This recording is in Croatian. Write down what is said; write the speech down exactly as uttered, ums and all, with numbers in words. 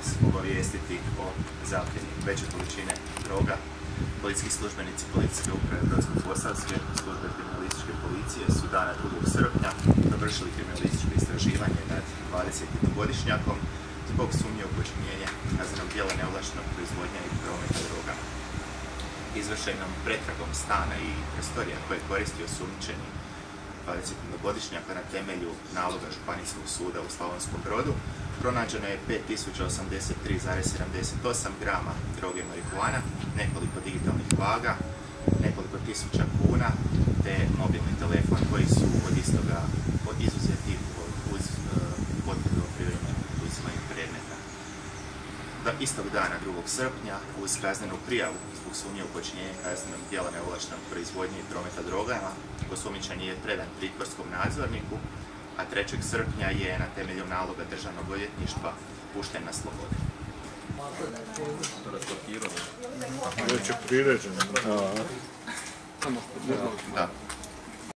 vas obavijestiti o zapljeni veće količine droga. Policijski službenici Policijske uprave Brodsko-posavske službe kriminalističke policije su dana drugog srpnja dovršili kriminalističko istraživanje nad dvadesetjednogodišnjakom zbog sumnje u počinjenje kaznenog djela neovlaštenog proizvodnje i prometa droga. Izvršenom pretragom stana i prostorija koje je koristio osumnjičeni dvadesetjednogodišnjaka na temelju naloga Županijskog suda u Slavonskom Brodu pronađeno je pet tisuća osamdeset tri zarez sedamdeset osam grama droge marihuana, nekoliko digitalnih vaga, nekoliko tisuća kuna te mobilni telefon koji su od istoga od izuzeti uz uh, potvrdu o privremenom oduzimanju predmeta. Da, istog dana drugog srpnja uz kaznenu prijavu zbog sumnje u počinjenje kaznenog djela neovlaštenog proizvodnje i prometa drogama osumnjičeni je predan pritvorskom nadzorniku, a trećeg srpnja je na temelju naloga Državnog odvjetništva pušten na slobodu. Već je priređeno.